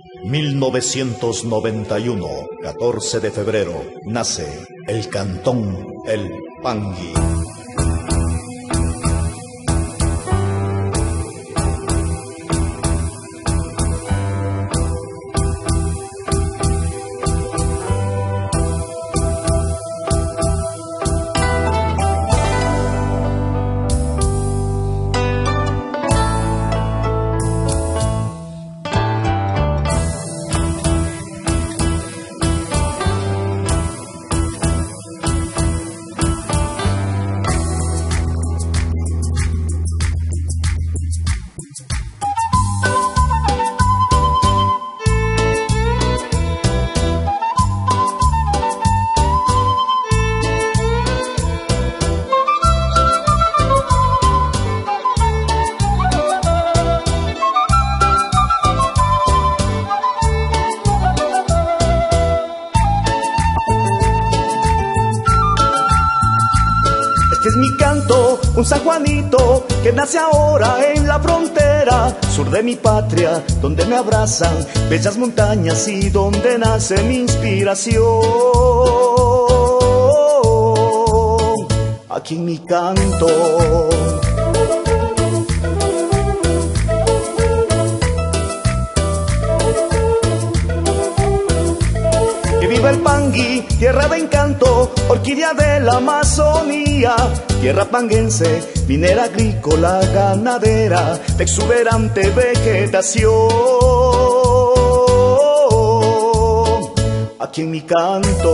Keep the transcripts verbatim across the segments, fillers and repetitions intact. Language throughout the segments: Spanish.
mil novecientos noventa y uno, catorce de febrero, nace el cantón El Pangui. Es mi canto, un San Juanito que nace ahora en la frontera sur de mi patria, donde me abrazan bellas montañas y donde nace mi inspiración. Aquí en mi canto. Viva el Pangui, tierra de encanto, orquídea de la Amazonía, tierra panguense, minera, agrícola, ganadera, de exuberante vegetación. Aquí en mi canto.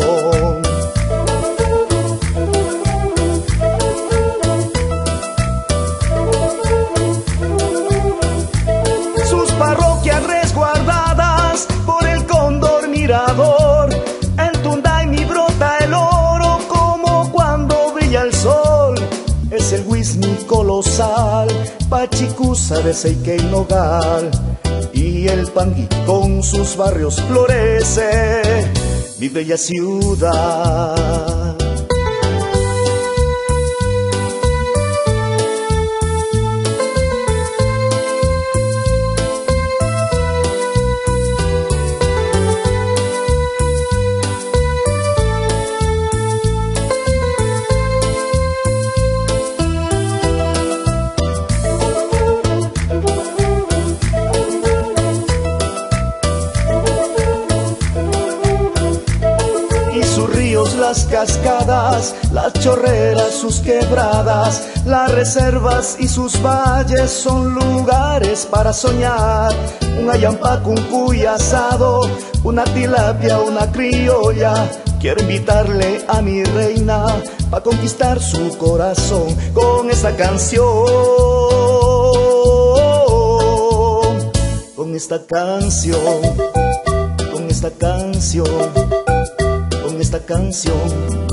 Sus parroquias resguardadas por el cóndor mirador. Es el Huisni colosal, Pachicuza de Seique y Nogal, y el Pangui con sus barrios florece, mi bella ciudad. Las cascadas, las chorreras, sus quebradas, las reservas y sus valles son lugares para soñar. Un ayampaco, un cuy asado, una tilapia, una criolla. Quiero invitarle a mi reina para conquistar su corazón con esta canción, con esta canción, con esta canción. Con esta canción.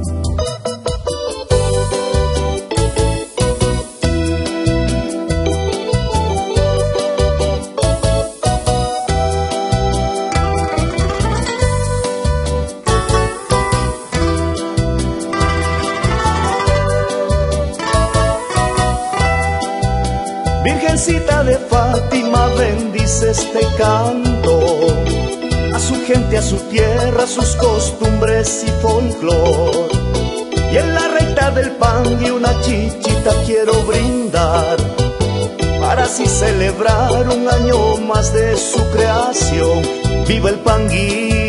Virgencita de Fátima, bendice este canto a su gente, a su tierra, sus costumbres y folclor. Y en la recta del Pangui una chichita quiero brindar, para así celebrar un año más de su creación. ¡Viva el Pangui!